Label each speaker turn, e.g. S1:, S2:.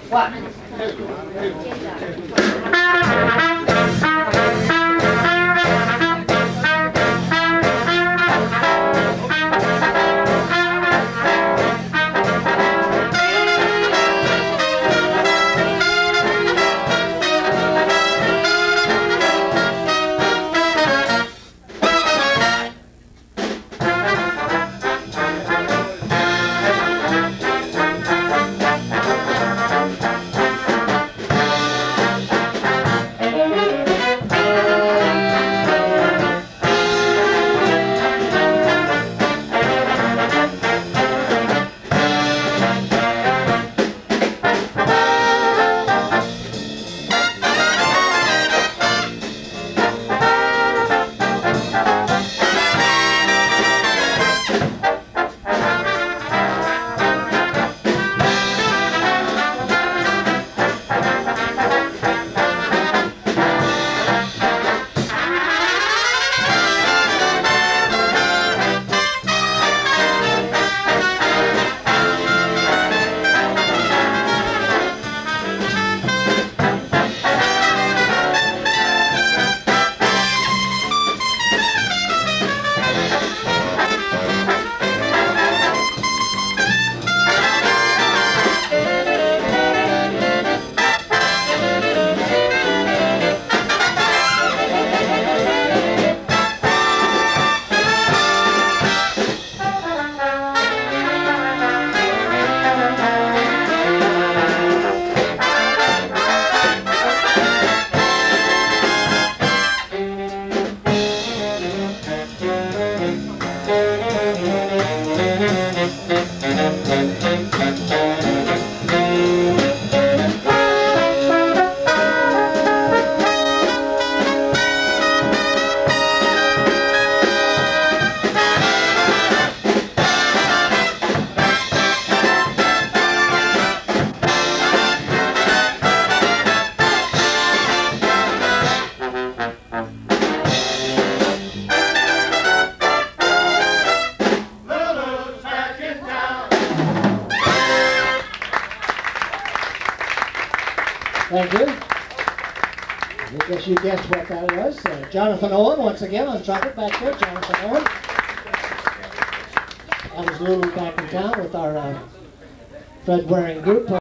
S1: One, thank you. I guess you guessed what that was. Jonathan Owen, once again, on trumpet back there. Jonathan Owen. That was Lulu back in town with our Fred Waring group.